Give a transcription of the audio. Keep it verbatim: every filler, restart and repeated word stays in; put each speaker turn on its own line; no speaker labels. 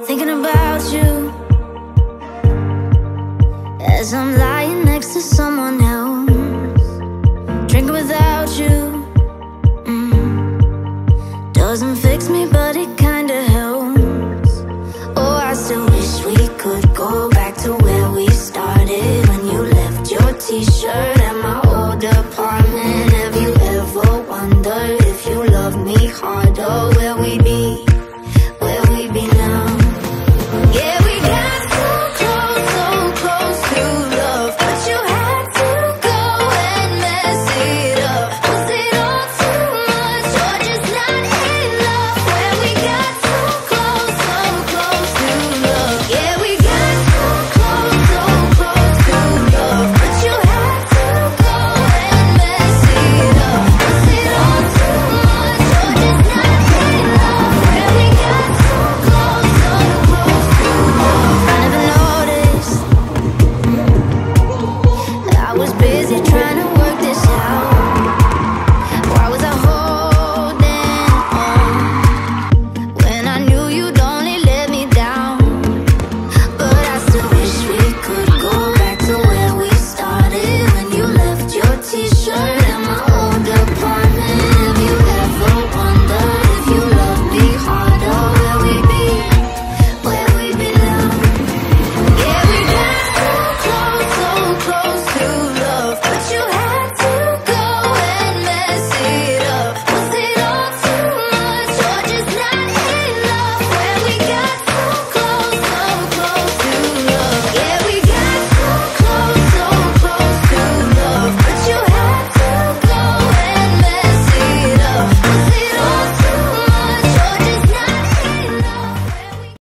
thinking about you as I'm lying next to someone else, drinking without you. mm. Doesn't fix me, but it kinda helps. Oh, I still wish we could go back to where we started, when you left your t-shirt at my old apartment. Have you ever wondered if you loved me harder, where we'd be?